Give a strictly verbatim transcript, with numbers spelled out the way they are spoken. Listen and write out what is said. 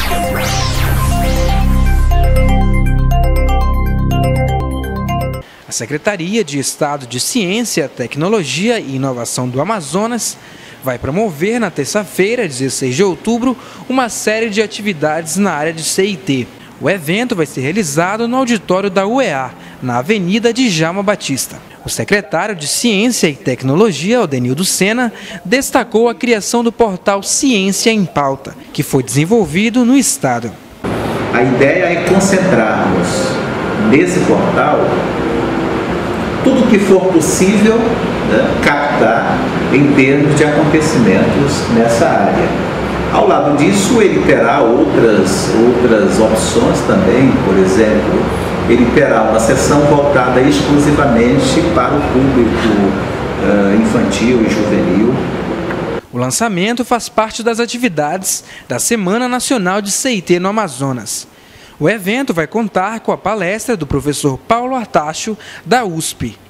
A Secretaria de Estado de Ciência, Tecnologia e Inovação do Amazonas vai promover na terça-feira, dezesseis de outubro, uma série de atividades na área de C I T. O evento vai ser realizado no auditório da U E A, na Avenida Djalma Batista. O secretário de Ciência e Tecnologia, Odenildo Sena, destacou a criação do portal Ciência em Pauta, que foi desenvolvido no Estado. A ideia é concentrarmos nesse portal tudo o que for possível, né, captar em termos de acontecimentos nessa área. Ao lado disso, ele terá outras, outras opções também, por exemplo, ele terá uma sessão voltada exclusivamente para o público uh, infantil e juvenil. O lançamento faz parte das atividades da Semana Nacional de C I T no Amazonas. O evento vai contar com a palestra do professor Paulo Artacho, da U S P.